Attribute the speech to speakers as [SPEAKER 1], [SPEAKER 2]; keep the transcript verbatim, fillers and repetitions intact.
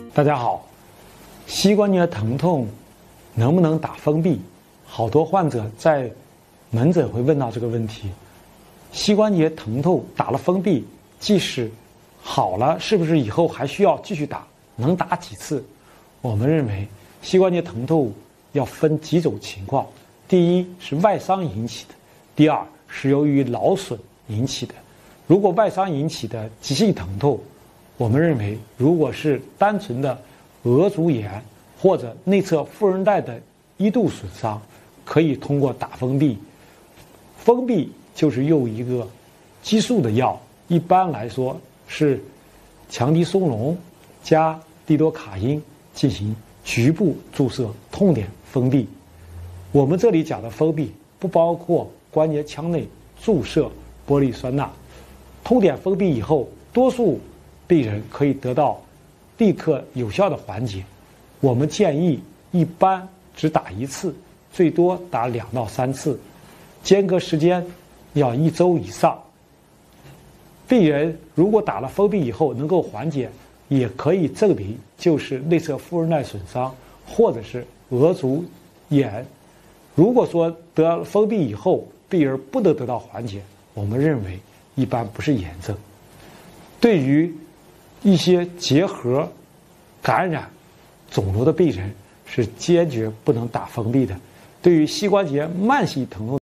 [SPEAKER 1] 大家好，膝关节疼痛能不能打封闭？好多患者在门诊会问到这个问题。膝关节疼痛打了封闭，即使好了，是不是以后还需要继续打？能打几次？我们认为，膝关节疼痛要分几种情况：第一是外伤引起的，第二是由于劳损引起的。如果外伤引起的急性疼痛，我们认为，如果是单纯的鹅足炎或者内侧副韧带的一度损伤，可以通过打封闭。封闭就是用一个激素的药，一般来说是强敌松龙加利多卡因进行局部注射痛点封闭。我们这里讲的封闭不包括关节腔内注射玻璃酸钠。痛点封闭以后，多数病人可以得到立刻有效的缓解。我们建议一般只打一次，最多打两到三次，间隔时间要一周以上。病人如果打了封闭以后能够缓解，也可以证明就是内侧副韧带损伤或者是鹅足炎。如果说得了封闭以后病人不能得到缓解，我们认为一般不是炎症。对于一些结核感染肿瘤的病人是坚决不能打封闭的。对于膝关节慢性疼痛